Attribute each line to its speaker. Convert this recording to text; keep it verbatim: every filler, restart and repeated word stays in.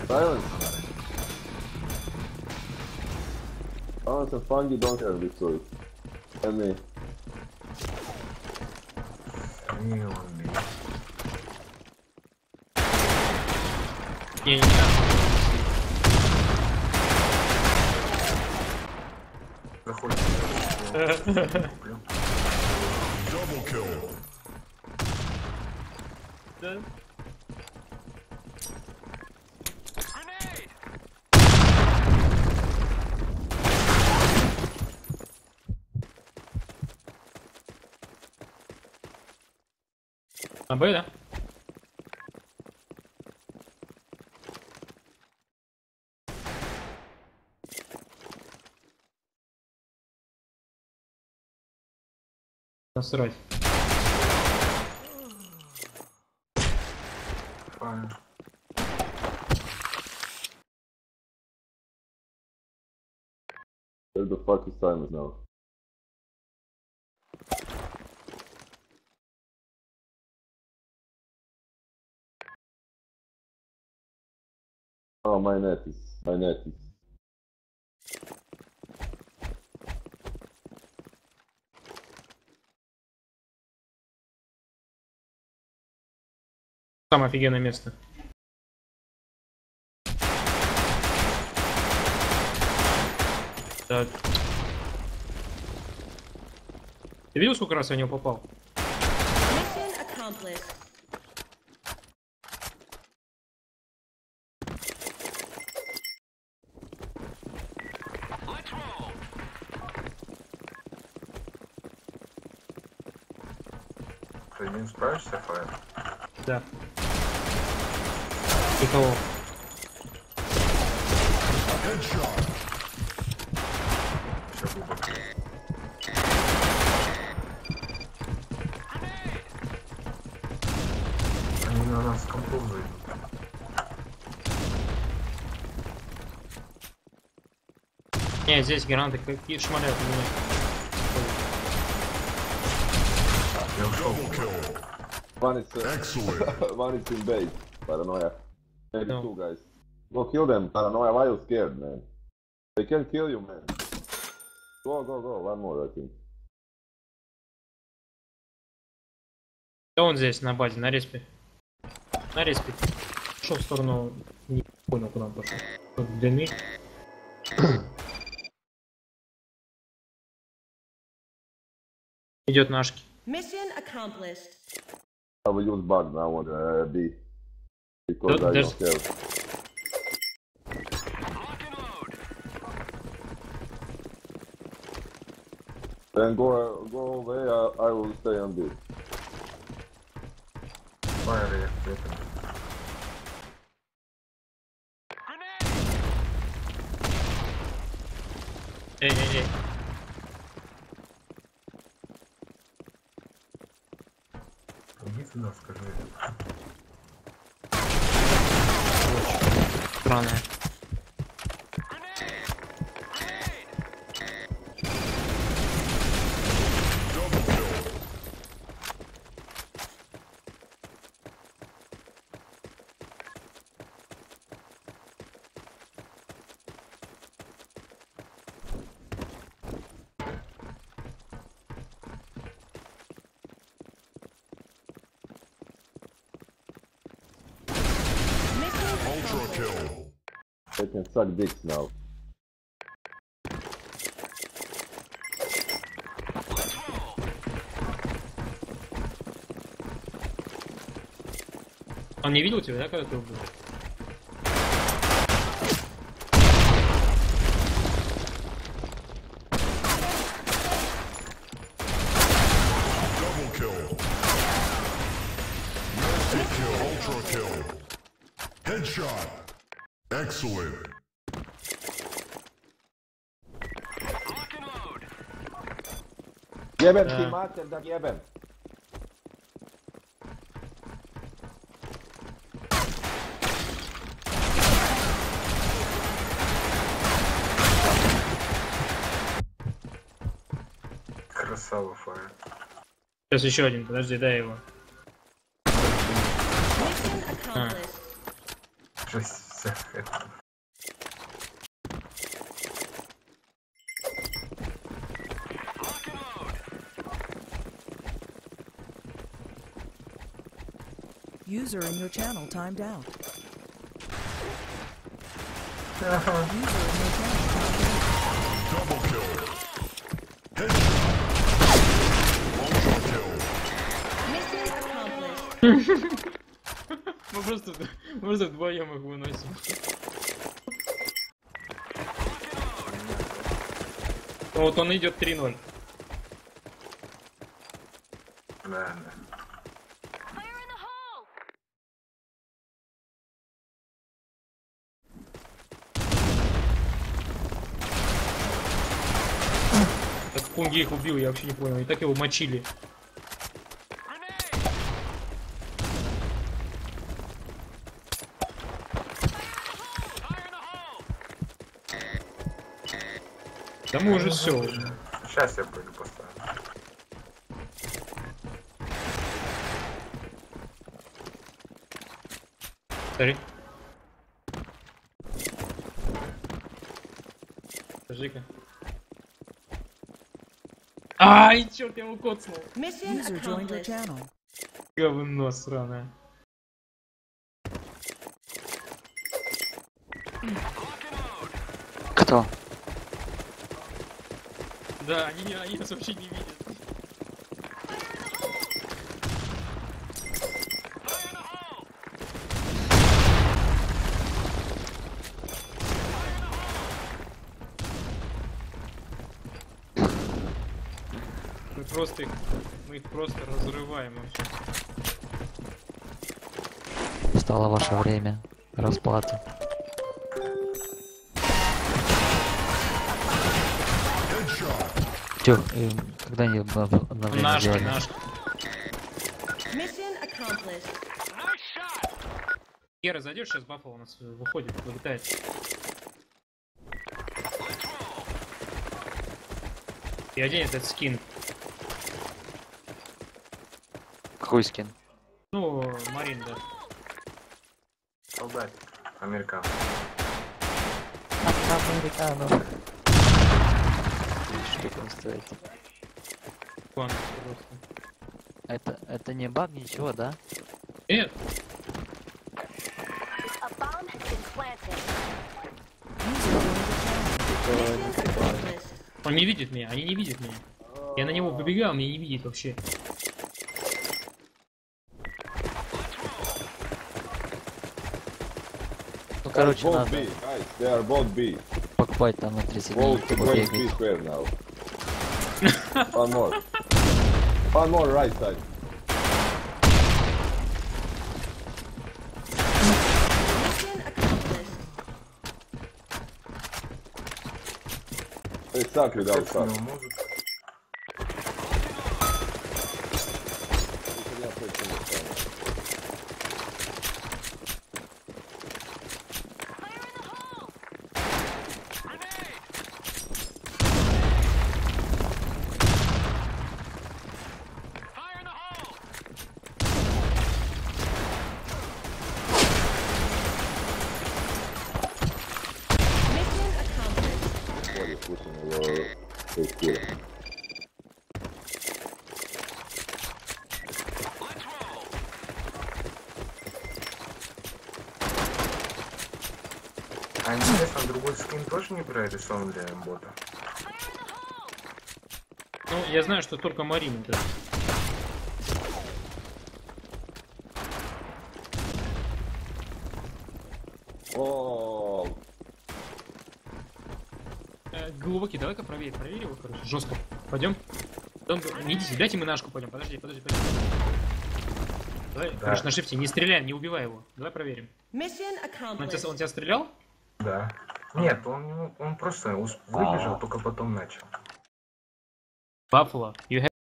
Speaker 1: Silence. Silence and Fungi don't have this choice. And me.
Speaker 2: Я не знаю.
Speaker 3: Заходит.
Speaker 4: Double kill.
Speaker 2: Да. На Б, да? Насрать.
Speaker 3: Fine.
Speaker 1: Where the fuck is Silence now? Oh, my net is. My net is.
Speaker 2: Самое офигенное место. Так. Ты видел, сколько раз я в него попал?
Speaker 5: Mission accomplished.
Speaker 3: Ты один справишься, Фаер?
Speaker 2: Да. Никого.
Speaker 4: Headshot.
Speaker 3: Все глубоко. Они на нас компом зайдут.
Speaker 2: Не, здесь гранаты какие шмалят у меня.
Speaker 3: Я ушел.
Speaker 4: Double kill.
Speaker 1: One is, uh,
Speaker 4: Excellent.
Speaker 1: one is in base. Paranoia. Maybe
Speaker 2: No.
Speaker 1: two guys. Go kill them. Paranoia. Why are you scared, man? They can kill you, man. Go, go, go. One more, I think.
Speaker 2: Да он здесь, на базе, на респе. На респе. Пошел в сторону... Не понял, куда он пошел. Длины. Идет нашки.
Speaker 5: Mission accomplished.
Speaker 1: I will use bug now on uh, B. Because
Speaker 2: Th-
Speaker 1: I
Speaker 2: there's-
Speaker 1: don't care. Then go, go away, I, I will stay on B.
Speaker 3: Фаер, я где-то.
Speaker 2: Эй, эй, эй.
Speaker 3: Иди сюда, скажи.
Speaker 2: Странная.
Speaker 4: Double kill.
Speaker 5: Mission
Speaker 4: Ultra
Speaker 5: accomplished.
Speaker 4: kill.
Speaker 1: They can suck dicks now.
Speaker 2: Он не видел тебя, да, когда ты убил?
Speaker 4: Double kill. Multi kill. Ultra kill. Headshot. Excellent.
Speaker 1: Jebem
Speaker 2: Da.
Speaker 1: ti mater da jebem.
Speaker 3: Красава, Фаер.
Speaker 2: Сейчас еще один, подожди, дай его.
Speaker 5: Mission accomplished.
Speaker 3: Жесть,
Speaker 6: User in your channel timed out. User in your channel timed out.
Speaker 4: Double kill. Headshot. Ultra kill.
Speaker 5: Mission accomplished.
Speaker 2: Мы просто, мы просто вдвоем их выносим. Вот он идет три ноль.
Speaker 3: Да, да.
Speaker 2: Как Пунги их убил, я вообще не понял. И так его мочили. Да мы уже все.
Speaker 3: Сейчас я пойду поставлю.
Speaker 2: Смотри. Скажи-ка. Ай, черт, я его коцнул.
Speaker 5: Mission
Speaker 6: User joined your
Speaker 5: accomplished.
Speaker 6: channel.
Speaker 2: Говно сраное.
Speaker 7: Кто?
Speaker 2: Да, они, они нас вообще не видят. Мы просто их, мы их просто разрываем вообще.
Speaker 7: Стало ваше время расплаты.
Speaker 4: Headshot.
Speaker 7: Тё, э, когда они обнов- обновление
Speaker 2: Нашки,
Speaker 7: сделали?
Speaker 2: нашки.
Speaker 5: Mission accomplished.
Speaker 2: Гера, зайдешь, сейчас Баффало у нас выходит, вылетает. И один этот скин.
Speaker 7: Какой скин?
Speaker 2: Ну, Марин, да.
Speaker 3: Солдат. Американ.
Speaker 7: Американо. Что он стоит?
Speaker 2: План просто.
Speaker 7: Это, это не баг, ничего, да?
Speaker 2: Нет,
Speaker 5: A bomb has been planted.
Speaker 6: User joined your channel.
Speaker 5: Mission accomplished.
Speaker 2: он не видит меня, они не видят меня. Я на него выбегал, меня не видит вообще.
Speaker 7: Ну, короче,
Speaker 1: both
Speaker 7: надо
Speaker 1: B, guys. They are both B.
Speaker 7: покупать там на тридцать
Speaker 1: Both
Speaker 7: дней, чтобы
Speaker 1: twenty B
Speaker 7: бегать.
Speaker 1: square now. One more. One more right side.
Speaker 5: Mission accomplished.
Speaker 1: They suck without suck.
Speaker 3: Естественно, музыка.
Speaker 5: Mission accomplished.
Speaker 1: What is pushing your face here?
Speaker 3: А интересно, другой скин тоже не прорисован для бота?
Speaker 2: Ну, я знаю, что только Марин это.
Speaker 1: О,
Speaker 2: Э, глубокий, давай-ка проверь, проверь его, короче, жестко. Пойдем. Дом- Не идите, дайте мы нашку пойдем. Подожди, подожди, подожди. Давай,
Speaker 3: Да.
Speaker 2: короче, на шифте, не стреляй, не убивай его. Давай проверим.
Speaker 5: Mission
Speaker 2: Он тебя,
Speaker 5: accomplished.
Speaker 2: он тебя стрелял?
Speaker 3: Да. Нет, он, он просто ус- выбежал, только потом начал.
Speaker 2: Баффало, you have